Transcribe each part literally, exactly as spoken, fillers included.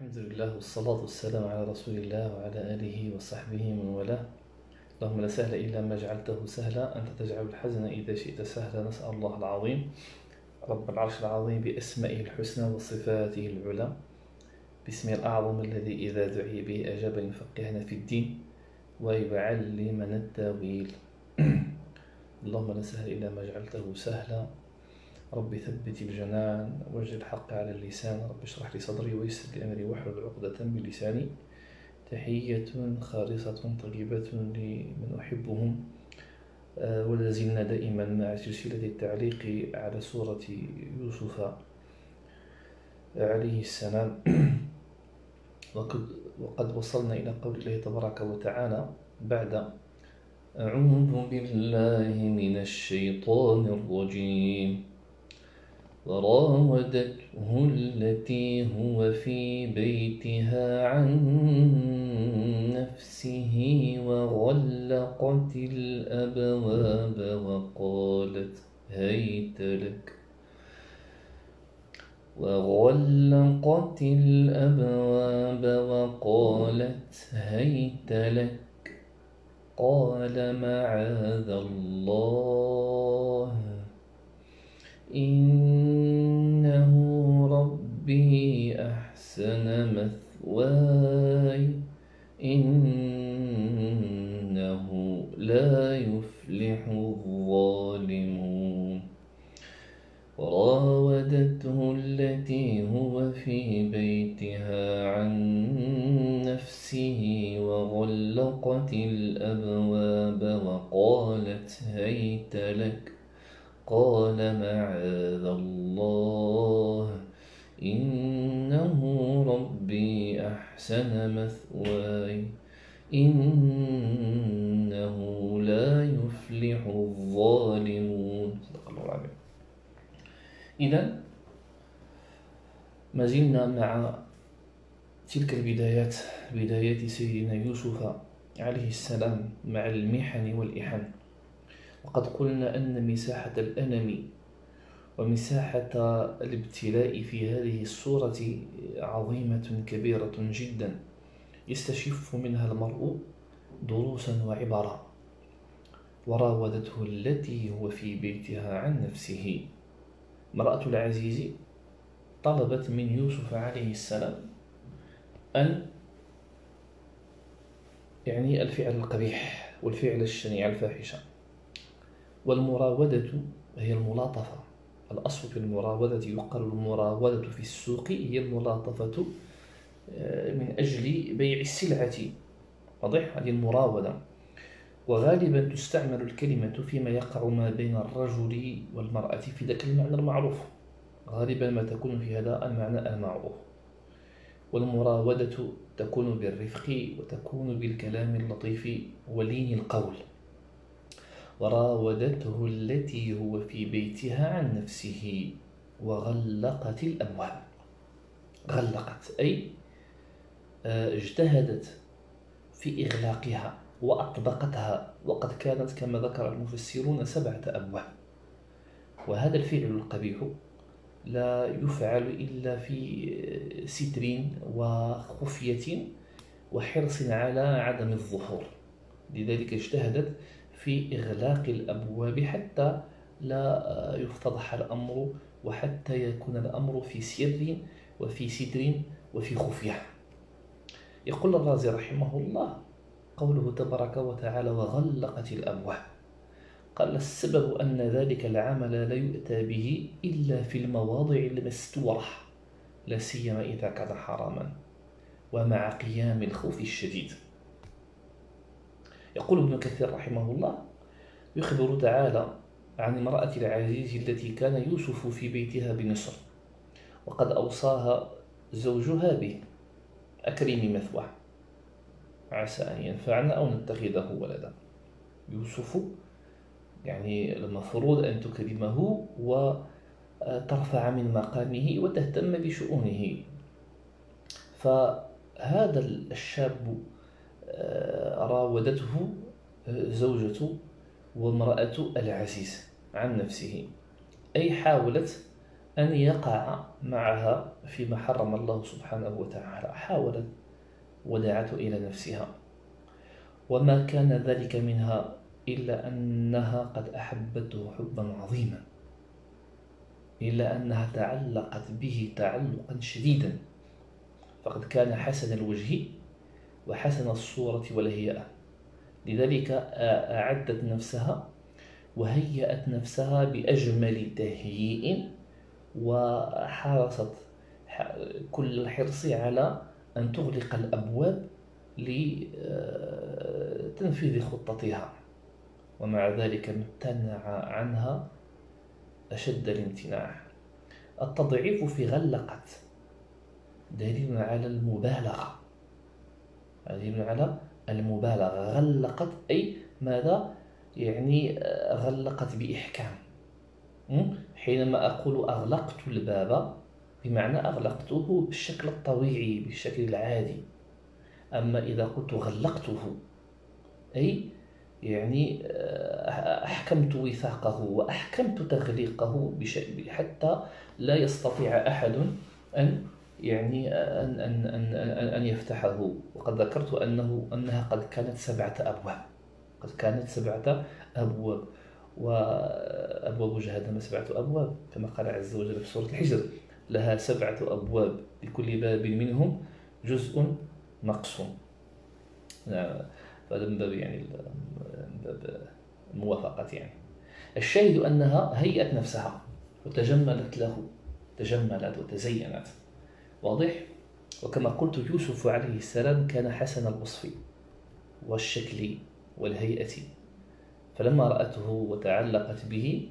الحمد لله والصلاة والسلام على رسول الله وعلى آله وصحبه من والاه. اللهم لا سهل إلا ما جعلته سهلا، أنت تجعل الحزن إذا شئت سهلا. نسأل الله العظيم رب العرش العظيم بأسمائه الحسنى وصفاته العلى، باسمه الأعظم الذي إذا دعي به أجاب يفقهنا في الدين ويعلمنا التاويل. اللهم لا سهل إلا ما جعلته سهلا. رب ثبت الجنان واجعل الحق على اللسان. رب اشرح لي صدري ويسر لي أمري واحلل عقدة من لساني. تحية خالصة طيبة لمن أحبهم. ولا زلنا دائما مع سلسلة التعليق على سورة يوسف عليه السلام. وقد وصلنا إلى قول الله تبارك وتعالى بعد أعوذ بالله من الشيطان الرجيم: وراودته التي هو في بيتها عن نفسه وغلقت الأبواب وقالت هيت لك وغلقت الأبواب وقالت هيت لك قال معاذ الله إنه ربي أحسن مثواي إنه لا يفلح الظالمون. وراودته التي هو في بيتها عن نفسه وغلقت الأبواب وقالت هيت لك قال معاذ الله إنه ربي أحسن مثواي إنه لا يفلح الظالمون. صدق الله العظيم. إذن ما زلنا مع تلك البدايات، بدايات سيدنا يوسف عليه السلام مع المحن والإحن. وقد قلنا أن مساحة الألم ومساحة الابتلاء في هذه السورة عظيمة كبيرة جدا، يستشف منها المرء دروسا وعبرا. وراودته التي هو في بيتها عن نفسه، امرأة العزيز طلبت من يوسف عليه السلام أن يعني الفعل القبيح والفعل الشنيع الفاحشة. والمراودة هي الملاطفة. الأصل في المراودة يقال المراودة في السوق هي الملاطفة من أجل بيع السلعة. واضح؟ هذه المراودة. وغالبا تستعمل الكلمة فيما يقع ما بين الرجل والمرأة في ذاك المعنى المعروف، غالبا ما تكون في هذا المعنى المعروف. والمراودة تكون بالرفق وتكون بالكلام اللطيف ولين القول. وراودته التي هو في بيتها عن نفسه وغلقت الأبواب. غلقت أي اجتهدت في إغلاقها وأطبقتها، وقد كانت كما ذكر المفسرون سبعة أبواب. وهذا الفعل القبيح لا يفعل إلا في ستر وخفية وحرص على عدم الظهور، لذلك اجتهدت في إغلاق الأبواب حتى لا يفتضح الأمر وحتى يكون الأمر في سر وفي ستر وفي خفية. يقول الرازي رحمه الله قوله تبارك وتعالى وغلقت الأبواب، قال السبب أن ذلك العمل لا يؤتى به إلا في المواضع المستورة، لا سيما إذا كان حراما ومع قيام الخوف الشديد. يقول ابن كثير رحمه الله يخبر تعالى عن امرأة العزيز التي كان يوسف في بيتها بمصر، وقد أوصاها زوجها به أكرمي مثواه عسى أن ينفعنا أو نتخذه ولدا. يوسف يعني المفروض أن تكرمه وترفع من مقامه وتهتم بشؤونه. فهذا الشاب راودته زوجته وامرأة العزيز عن نفسه، أي حاولت أن يقع معها فيما حرم الله سبحانه وتعالى. حاولت ودعته إلى نفسها، وما كان ذلك منها إلا أنها قد أحبته حبا عظيما، إلا أنها تعلقت به تعلقا شديدا، فقد كان حسن الوجه وحسن الصورة والهيئة. لذلك أعدت نفسها وهيأت نفسها بأجمل تهيئ، وحرصت كل الحرص على أن تغلق الأبواب لتنفيذ خطتها، ومع ذلك امتنع عنها أشد الامتناع. التضعيف في غلقت دليل على المبالغة، دليل على المبالغة. غلقت أي ماذا؟ يعني غلقت بإحكام. حينما أقول أغلقت الباب بمعنى أغلقته بالشكل الطبيعي بالشكل العادي، أما إذا قلت غلقته أي يعني أحكمت وثاقه وأحكمت تغليقه حتى لا يستطيع أحد أن يعني أن أن أن أن يفتحه. وقد ذكرت أنه أنها قد كانت سبعة أبواب، قد كانت سبعة أبواب، وأبواب جهنم سبعة أبواب كما قال عز وجل في سورة الحجر: لها سبعة أبواب لكل باب منهم جزء مقسوم. فهذا من باب يعني باب الموافقة. يعني الشاهد أنها هيأت نفسها وتجملت له، تجملت وتزينت. واضح؟ وكما قلت يوسف عليه السلام كان حسن الوصف والشكل والهيئة، فلما رأته وتعلقت به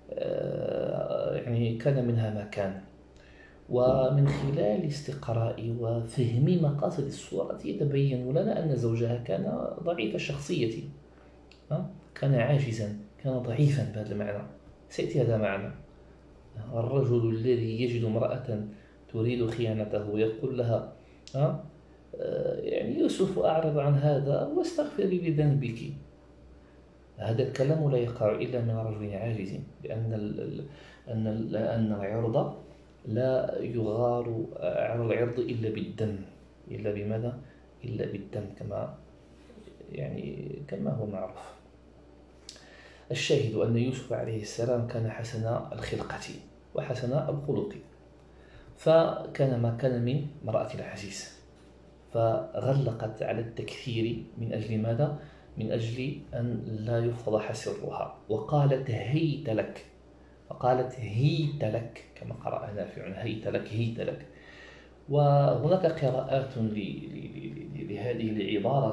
يعني كان منها ما كان. ومن خلال استقراء وفهم مقاصد السورة يتبين لنا أن زوجها كان ضعيف الشخصية، كان عاجزا، كان ضعيفا بهذا المعنى. سيأتي هذا معنى. الرجل الذي يجد امرأة تريد خيانته ويقول لها ها يعني يوسف أعرض عن هذا واستغفري لذنبك، هذا الكلام لا يقع إلا من رجل عاجز، لأن أن أن العرض لا يغار على العرض إلا بالدم، إلا بماذا؟ إلا بالدم، كما يعني كما هو معروف. الشاهد أن يوسف عليه السلام كان حسن الخلقة وحسن الخلق، فكان ما كان من امرأة العزيز، فغلقت على التكثير من أجل ماذا؟ من أجل أن لا يفضح سرها. وقالت هيت لك، وقالت هيت لك كما قرأ نافع، هيت لك هيت لك. وهناك قراءات لهذه العبارة،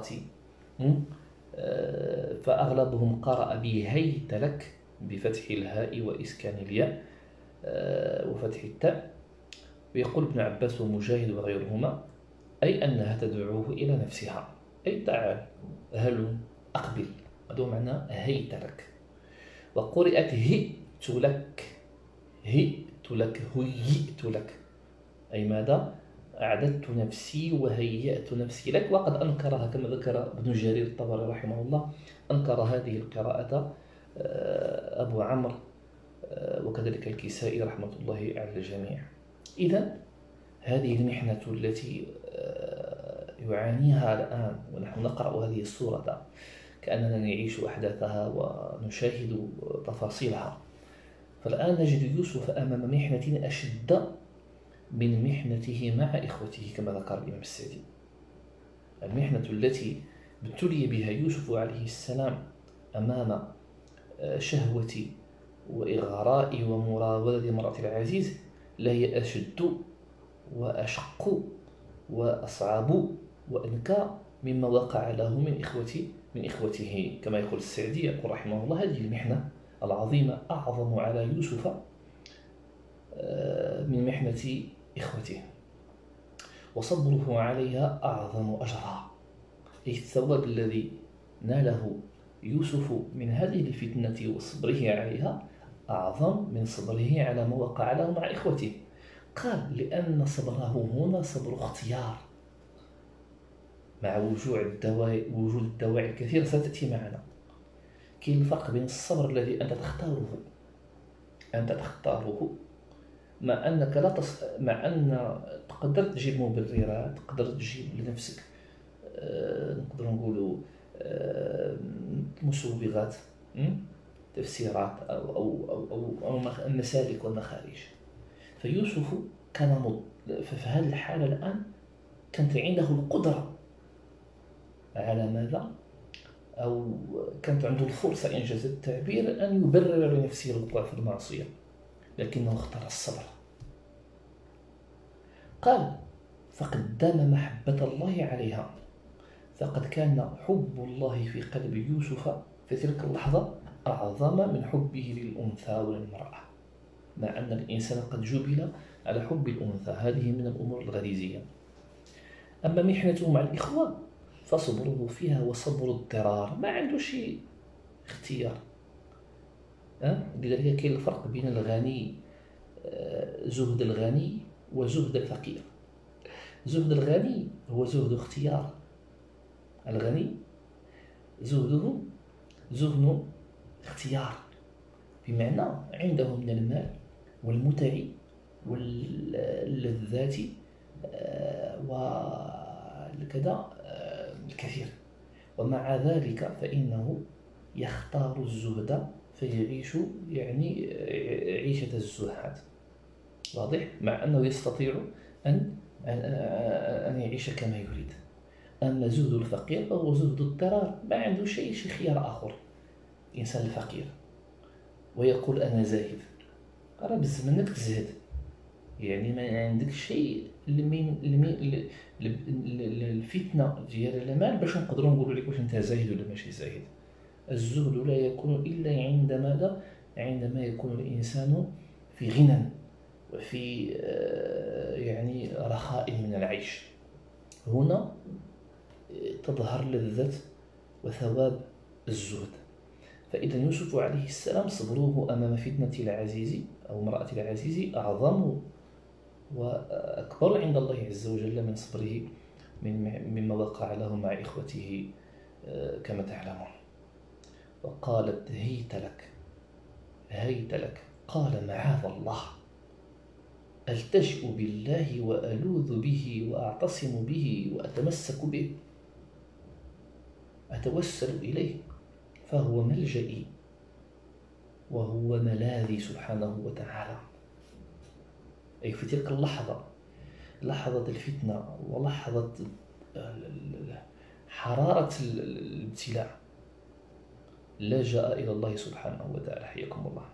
فأغلبهم قرأ بهيت لك بفتح الهاء وإسكان الياء وفتح التاء. ويقول ابن عباس ومجاهد وغيرهما أي أنها تدعوه إلى نفسها، أي تعال هل أقبل، هذا معنى هيت لك. وقرأت هئت لك، هئت لك هيئت لك، أي ماذا؟ أعددت نفسي وهيأت نفسي لك. وقد أنكرها كما ذكر ابن جرير الطبري رحمه الله، أنكر هذه القراءة أبو عمرو وكذلك الكسائي رحمة الله على الجميع. إذن هذه المحنة التي يعانيها الآن ونحن نقرأ هذه السورة كأننا نعيش أحداثها ونشاهد تفاصيلها. فالآن نجد يوسف أمام محنة أشد من محنته مع إخوته كما ذكر الإمام السعدي. المحنة التي ابتلي بها يوسف عليه السلام أمام شهوة وإغراء ومراودة امرأة العزيز لا هي أشد وأشق وأصعب وأنكى مما وقع له من إخوة من إخوته. كما يقول السعدي يقول رحمه الله: هذه المحنة العظيمة أعظم على يوسف من محنة إخوته، وصبره عليها أعظم أجرا. أي الثواب الذي ناله يوسف من هذه الفتنة وصبره عليها أعظم من صبره على ما وقع له مع إخوته. قال لأن صبره هنا صبر اختيار، مع وجود الدواعي وجود الدواعي الكثيرة ستأتي معنا. كاين الفرق بين الصبر الذي أنت تختاره أنت تختاره مع أنك لا تص... مع أن تقدر تجيب مبررات، تقدر تجيب لنفسك آه، نقدر نقولوا آه، مسوغات، تفسيرات أو, أو, أو, أو, أو مخ- مسالك ومخارج. فيوسف كان مض... ففي هذه الحالة الآن كانت عنده القدرة على ماذا؟ أو كانت عنده الفرصة، إنجاز التعبير، أن يبرر لنفسه الوقوع في المعصية، لكنه اختار الصبر. قال: فقدم محبة الله عليها، فقد كان حب الله في قلب يوسف في تلك اللحظة أعظم من حبه للأنثى وللمرأة، مع أن الإنسان قد جبل على حب الأنثى، هذه من الأمور الغريزية. أما محنته مع الإخوة فصبره فيها وصبر اضطرار، ما عنده شيء اختيار. أه؟ لذلك كاين الفرق بين الغني، آه، زهد الغني وزهد الفقير. زهد الغني هو زهد اختيار، الغني زهده زهد اختيار، بمعنى عنده من المال والمتع واللذات آه، وكذا آه، الكثير، ومع ذلك فإنه يختار الزهد فيعيش يعني عيشة الزهاد، واضح؟ مع أنه يستطيع أن أن يعيش كما يريد. أما زهد الفقير فهو زهد اضطرار، ما عنده شيء شي خيار آخر. الإنسان الفقير ويقول أنا زاهد، راه بزاف منك تزهد، يعني ما عندك شيء لمين لمين الفتنة ديال المال باش نقدروا نقولوا لك واش انت زاهد ولا ماشي زاهد. الزهد لا يكون إلا عند ماذا؟ عندما يكون الإنسان في غنى وفي يعني رخاء من العيش، هنا تظهر لذة وثواب الزهد. فإذا يوسف عليه السلام صبروه أمام فتنة العزيز أو امرأة العزيز أعظم وأكبر عند الله عز وجل من صبره مما وقع له مع إخوته كما تعلمون. وقالت هيت لك هيت لك قال معاذ الله ألتجئ بالله وألوذ به وأعتصم به وأتمسك به، أتوسل إليه فهو ملجئي وهو ملاذي سبحانه وتعالى. أي في تلك اللحظة، لحظة الفتنة ولحظة حرارة الابتلاء، لجأ إلى الله سبحانه وتعالى، حياكم الله.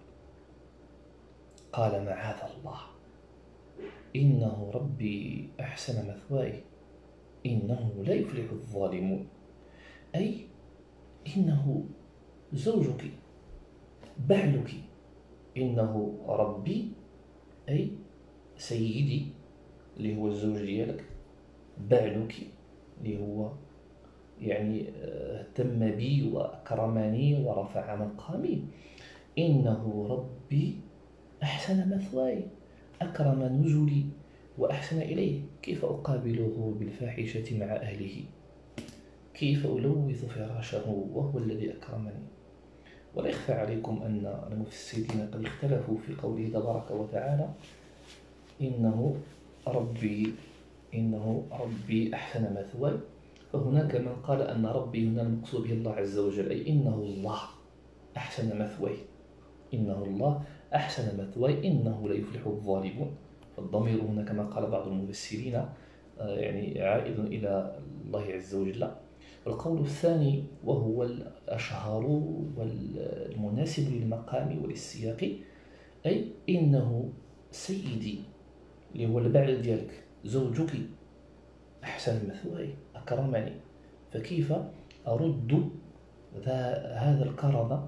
قال معاذ الله إنه ربي أحسن مثواي إنه لا يفلح الظالمون. أي إنه زوجك بعلك، إنه ربي أي سيدي اللي هو الزوج ديالك، بعلك اللي هو يعني اهتم بي وأكرمني ورفع مقامي، إنه ربي أحسن مثواي، أكرم نزلي وأحسن إليه. كيف أقابله بالفاحشة مع أهله؟ كيف ألوث فراشه وهو الذي أكرمني؟ ولا يخفى عليكم أن المفسرين قد اختلفوا في قوله تبارك وتعالى إنه ربي إنه ربي أحسن مثواي. فهناك من قال أن ربي هنا المقصود به الله عز وجل، أي إنه الله أحسن مثواي، إنه الله أحسن مثواي إنه لا يفلح الظالمون. فالضمير هنا كما قال بعض المفسرين يعني عائد إلى الله عز وجل. القول الثاني وهو الأشهر والمناسب للمقام وللسياق، أي إنه سيدي اللي هو البعل ديالك، زوجك أحسن مثواي أكرمني، فكيف أرد هذا الكرم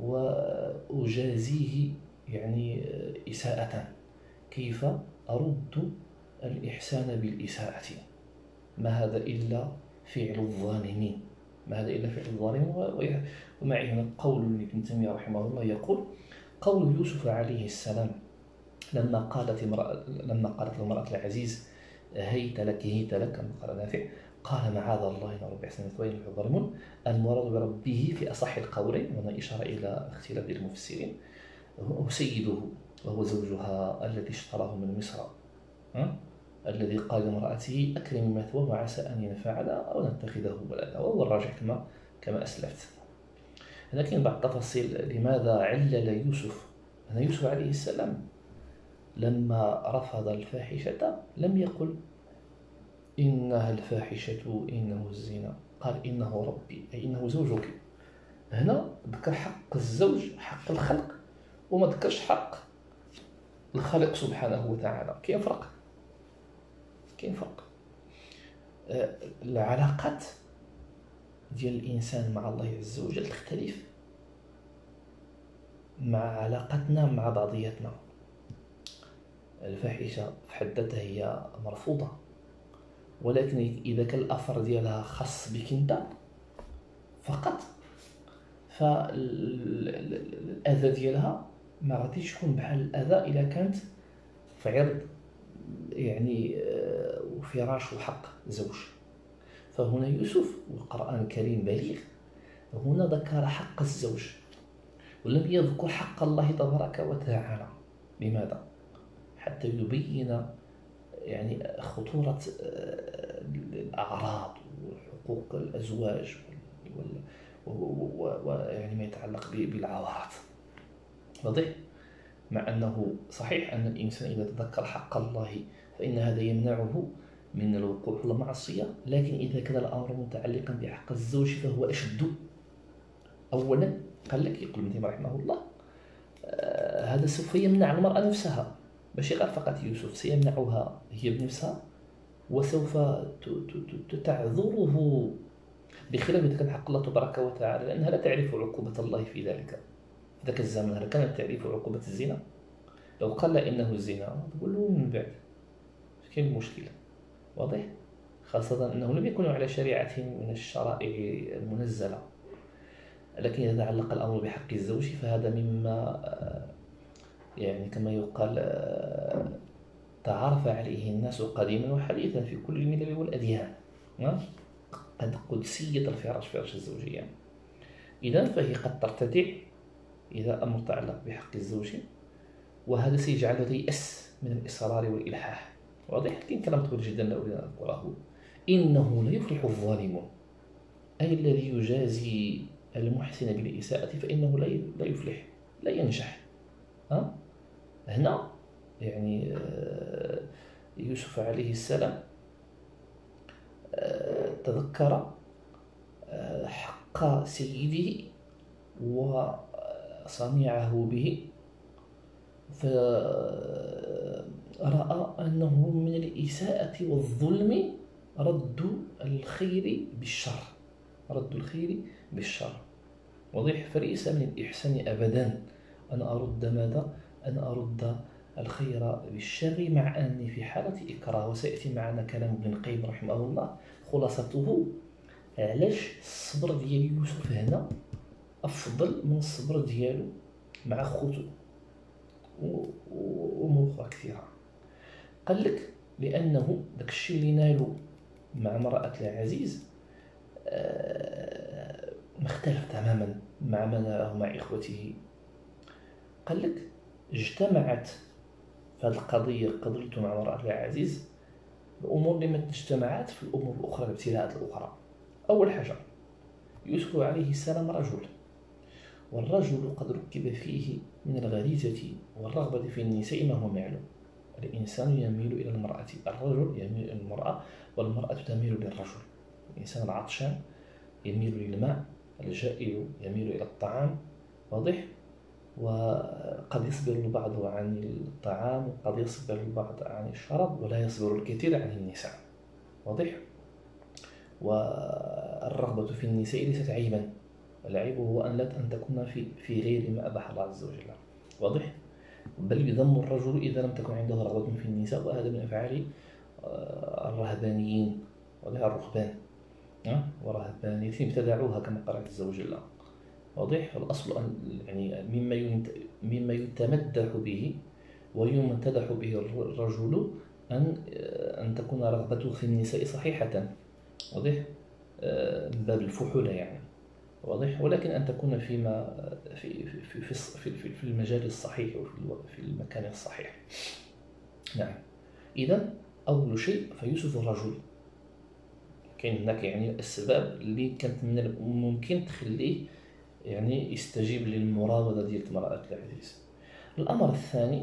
وأجازيه يعني إساءة؟ كيف أرد الإحسان بالإساءة؟ ما هذا إلا فعل الظالمين، ما هذا إلا فعل الظالمين. ومعي هنا قول ابن تيمية رحمه الله يقول: قول يوسف عليه السلام لما قالت امرأة لما قالت المرأة العزيز هيت لك هيت لك كما قال نافع، قال معاذ الله إن ربي أحسن مثواي إنه يفلح الظالمون. المراد بربه في أصح القولين، وهنا إشارة إلى اختلاف المفسرين، هو سيده وهو زوجها الذي اشتراه من مصر، أه؟ الذي قال لامرأته أكرمي مثواه وعسى أن ينفعنا أو نتخذه ولدا، وهو الراجح كما كما أسلفت. لكن بعض التفاصيل لماذا علل يوسف أن يوسف عليه السلام لما رفض الفاحشة لم يقل إنها الفاحشة إنه الزنا، قال إنه ربي أي إنه زوجك. هنا ذكر حق الزوج، حق الخلق، وما ذكرش حق الخالق سبحانه وتعالى. كاين فرق، كاين فرق. العلاقات ديال الإنسان مع الله عز وجل تختلف مع علاقتنا مع بعضياتنا. الفاحشة في حد ذاتها هي مرفوضة، ولكن إذا كان الأثر ديالها خاص بك أنت فقط، فالأذى ديالها ما غاديش تكون بحال الأذى إلا كانت في عرض يعني وفراش وحق زوج. فهنا يوسف والقرآن الكريم بليغ، هنا ذكر حق الزوج ولم يذكر حق الله تبارك وتعالى. لماذا؟ حتى يبين يعني خطورة الأعراض وحقوق الأزواج ويعني ما يتعلق بالعورات. واضح؟ مع أنه صحيح أن الإنسان إذا تذكر حق الله فإن هذا يمنعه من الوقوع في المعصية، لكن إذا كان الأمر متعلقا بحق الزوج فهو أشد. أولا قال لك يقول ابن تيمية رحمه الله آه هذا سوف يمنع المرأة نفسها، ماشي غير فقط يوسف، سيمنعها هي بنفسها وسوف تعذره، بخلاف إذا كان حق الله تبارك وتعالى، لأنها لا تعرف عقوبة الله في ذلك. في ذاك الزمن هل كانت تعرف عقوبة الزنا؟ لو قال إنه الزنا تقول له من بعد كاين المشكلة. واضح؟ خاصة أنه لم يكن على شريعة من الشرائع المنزلة. لكن إذا تعلق الأمر بحق الزوج فهذا مما يعني كما يقال تعرف عليه الناس قديما وحديثا في كل الملل والأديان، قد قدسية الفراش، فراش الزوجية. إذا فهي قد ترتدع إذا أمر تعلق بحق الزوج، وهذا سيجعله ييأس من الإصرار والإلحاح. واضح؟ لكن كلام طويل جدا لا أريد أن أذكره. إنه لا يفلح الظالمون، أي الذي يجازي المحسن بالإساءة فإنه لا يفلح، لا ينجح. ها؟ هنا يعني يوسف عليه السلام تذكر حق سيده وصنيعه به، فرأى أنه من الإساءة والظلم رد الخير بالشر، رد الخير بالشر. واضح؟ فليس من الإحسان أبدا أن أرد ماذا؟ أن أرد الخير بالشر، مع أني في حالة إكراه. وسيأتي معنا كلام ابن القيم رحمه الله خلاصته علاش الصبر ديال يوسف هنا أفضل من الصبر ديالو مع خوتو وأمور أخرى كثيرة. قال لك لأنه داك الشيء اللي نالو مع امرأة العزيز مختلف تماما مع ما ناله مع إخوته. قال لك اجتمعت في هذه القضية، قضيته مع امرأة العزيز، الأمور اللي ما اجتمعت في الأمور الأخرى، الابتلاءات الأخرى. أول حاجة يوسف عليه السلام رجل، والرجل قد ركب فيه من الغريزة والرغبة في النساء ما هو معلوم. الإنسان يميل إلى المرأة، الرجل يميل إلى المرأة، والمرأة تميل للرجل. الإنسان العطشان يميل للماء، الجائع يميل إلى الطعام. واضح؟ وقد يصبر البعض عن الطعام وقد يصبر البعض عن الشراب، ولا يصبر الكثير عن النساء. واضح؟ والرغبة في النساء ليست عيبا، العيب هو أن لا أن تكون في في غير ما أباح الله عز وجل. واضح؟ بل يذم الرجل إذا لم تكن عنده رغبة في النساء، وهذا من أفعال الرهبانيين. واضح؟ الرهبان ورهبانيتهم ابتدعوها كما قال عز وجل. واضح؟ الأصل أن يعني مما مما يتمدح به ويمتدح به الرجل أن أن تكون رغبته في النساء صحيحة. واضح؟ من باب الفحولة يعني. واضح، ولكن أن تكون فيما في في في في, في, في المجال الصحيح وفي في المكان الصحيح. نعم. إذا أول شيء فيوسف رجل، كاين هناك يعني الأسباب اللي كانت من الممكن تخليه يعني يستجيب للمراودة ديال امرأة العزيز. الأمر الثاني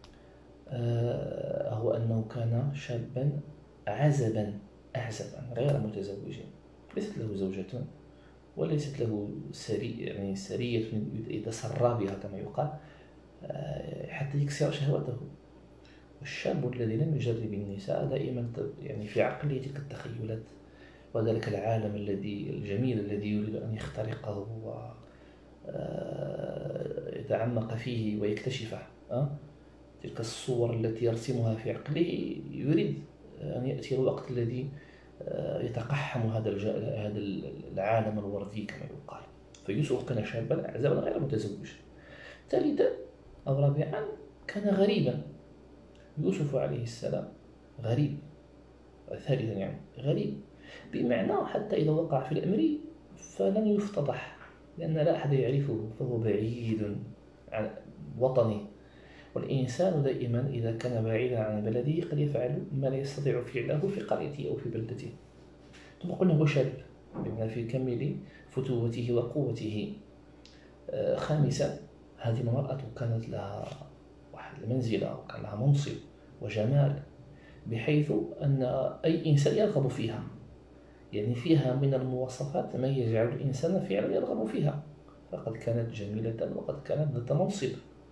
آه هو أنه كان شابا عزبا أعزبا غير متزوج، ليست له زوجة وليست له سري يعني سرية يتسرى بها كما يقال آه حتى يكسر شهوته. والشاب الذي لم يجرب النساء دائما يعني في عقله تلك التخيلات وذلك العالم الذي الجميل الذي يريد أن يخترقه ويتعمق فيه ويكتشفه. تلك الصور التي يرسمها في عقله يريد أن يأتي الوقت الذي يتقحم هذا هذا العالم الوردي كما يقال. فيوسف كان شابا أعزبا غير متزوج. ثالثا أو رابعا كان غريبا. يوسف عليه السلام غريب. ثالثا يعني غريب بمعنى حتى إذا وقع في الأمر فلن يفتضح لأن لا أحد يعرفه، فهو بعيد عن وطنه. والإنسان دائما إذا كان بعيدا عن بلده قد يفعل ما لا يستطيع فعله في قريته أو في بلدته. ثم قلنا هو شاب بمعنى في كامل فتوته وقوته. آه خامسا هذه المرأة كانت لها واحد المنزلة وكان لها منصب وجمال بحيث أن أي إنسان يرغب فيها، يعني فيها من المواصفات ما يجعل الإنسان فعلا يرغب فيها، فقد كانت جميلة وقد كانت ذات منصب.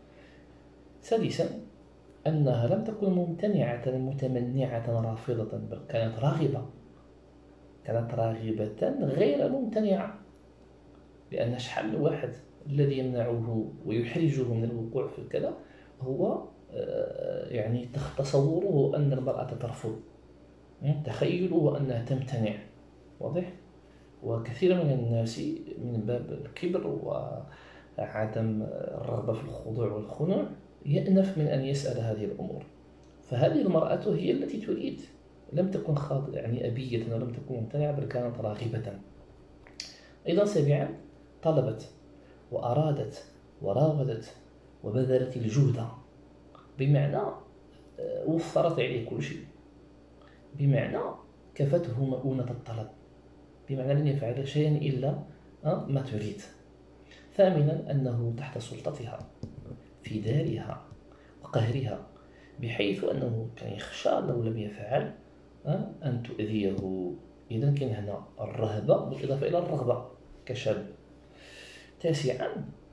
سادسا أنها لم تكن ممتنعة متمنعة رافضة، بل كانت راغبة، كانت راغبة غير ممتنعة، لأن شحال واحد الذي يمنعه ويحرجه من الوقوع في كذا هو يعني تصوره أن المرأة ترفض، تخيله أنها تمتنع. واضح؟ وكثير من الناس من باب الكبر وعدم الرغبة في الخضوع والخنوع يأنف من أن يسأل هذه الأمور. فهذه المرأة هي التي تريد، لم تكن خاض يعني أبية ولم تكن ممتنعة بل كانت راغبة. أيضا سابعا طلبت وأرادت وراودت وبذلت الجهد، بمعنى وفرت عليه كل شيء، بمعنى كفته مؤونة الطلب، بمعنى لن يفعل شيئا إلا ما تريد. ثامنا أنه تحت سلطتها في دارها وقهرها، بحيث أنه كان يخشى لو لم يفعل أن تؤذيه. إذن كان هنا الرهبة بالإضافة إلى الرغبة كشاب. تاسعا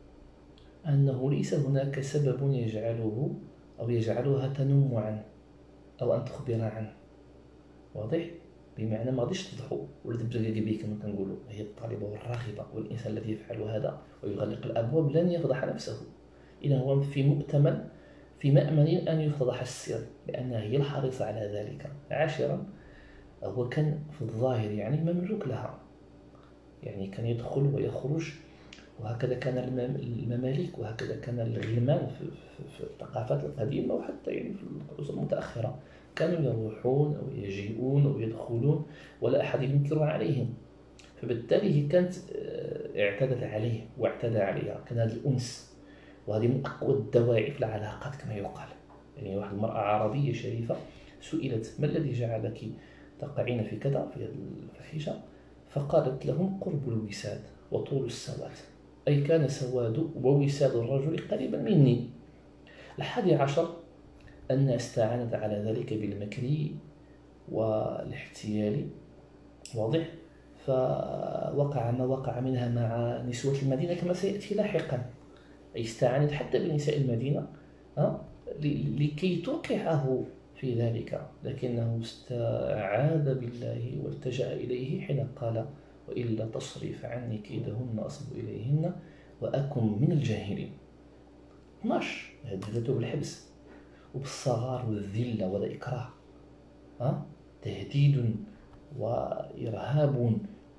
أنه ليس هناك سبب يجعله أو يجعلها تنم عنه أو أن تخبر عنه. واضح؟ بمعنى ما غاديش تضحو ولا تبزق بيه كما كنقولوا، هي الطالبة والراغبة، والإنسان الذي يفعل هذا ويغلق الأبواب لن يفضح نفسه. إذا هو في مؤتمن في مأمن أن يفضح السر، لأنها هي الحريصة على ذلك. عاشرا هو كان في الظاهر يعني مملوك لها، يعني كان يدخل ويخرج، وهكذا كان المماليك وهكذا كان الغلمان في الثقافات القديمة وحتى يعني في العصور المتأخرة، كانوا يروحون أو يجيئون أو يدخلون ولا أحد ينكر عليهم. فبالتالي هي كانت اعتدت عليه واعتدى عليها، كان هذا الأنس، وهذه من أقوى الدواعي في العلاقات كما يقال. يعني واحد المرأة عربية شريفة سئلت ما الذي جعلك تقعين في كذا في هذه الفحيشة، فقالت لهم قرب الوساد وطول السواد، أي كان سواد ووساد الرجل قريبا مني. الحادي عشر أن استعانت على ذلك بالمكر والاحتيال. واضح؟ فوقع ما وقع منها مع نسوة المدينة كما سيأتي لاحقا، أي استعانت حتى بنساء المدينة لكي توقعه في ذلك، لكنه استعاذ بالله والتجأ إليه حين قال وإلا تصرف عني كيدهن أصب إليهن وأكن من الجاهلين. اثنا عشر هددته بالحبس وبالصغار والذلة والإكراه، ها تهديد وإرهاب،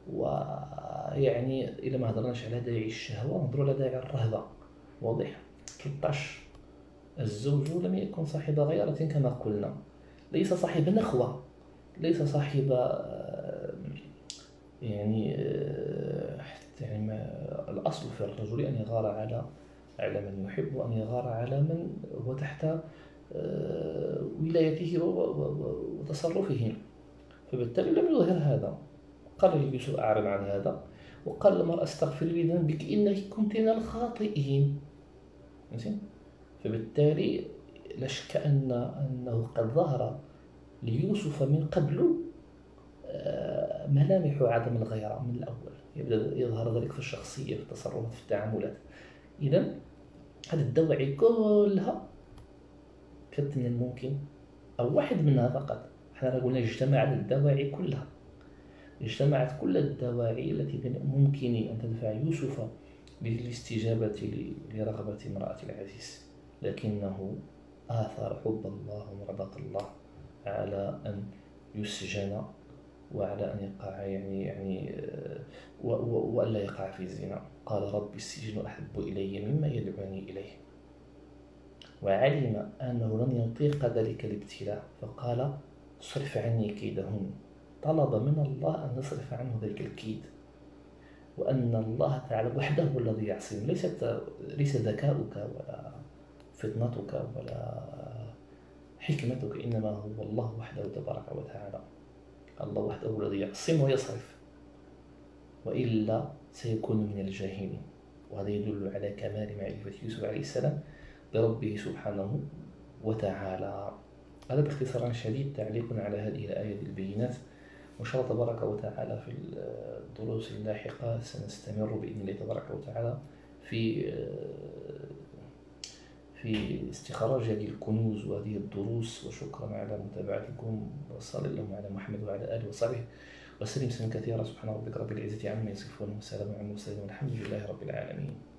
ويعني إذا ما هضرناش على داعي الشهوة نهضروا على داعي الرهبة. واضح؟ ثلاثة عشر الزوج لم يكن صاحب غيرة كما قلنا، ليس صاحب نخوة، ليس صاحب يعني يعني الأصل في الرجل أن يغار على على من يحب، وأن يغار على من هو تحت ولايته وتصرفه. فبالتالي لم يظهر هذا، قال ليوسف أعرض عن هذا، وقال للمرأة استغفري لذنبك إنك كنت من الخاطئين. فبالتالي لا شك أن أنه قد ظهر ليوسف من قبل ملامح عدم الغيرة من الأول، يبدأ يظهر ذلك في الشخصية، في التصرفات، في التعاملات. إذن هذه الدواعي كلها كانت من الممكن، أو واحد منها فقط، احنا قلنا اجتمعت الدواعي كلها، اجتمعت كل الدواعي التي من ممكن أن تدفع يوسف للاستجابة لرغبة امرأة العزيز، لكنه آثر حب الله ومرضاة الله على أن يسجن، وعلى أن يقع يعني يعني وألا يقع في الزنا. قال رب السجن أحب إلي مما يدعوني إليه، وعلم أنه لن يطيق ذلك الابتلاء، فقال صرف عني كيدهن. طلب من الله أن يصرف عنه ذلك الكيد، وأن الله تعالى وحده هو الذي يعصم، ليست ليس ذكاؤك ولا فطنتك ولا حكمتك، إنما هو الله وحده تبارك وتعالى. الله وحده الذي يعصم ويصرف، وإلا سيكون من الجاهلين. وهذا يدل على كمال معرفة يوسف عليه السلام بربه سبحانه وتعالى. هذا باختصار شديد تعليق على هذه الآية البينات، وإن شاء الله تبارك وتعالى في الدروس اللاحقة سنستمر بإذن الله تبارك وتعالى في في استخراج هذه الكنوز وهذه الدروس. وشكرا على متابعتكم، وصلى اللهم على محمد وعلى آله وصحبه وسلم سلما كثيرا. سبحان ربك رب العزة عما يصفون، وسلام على المرسلين، والحمد لله رب العالمين.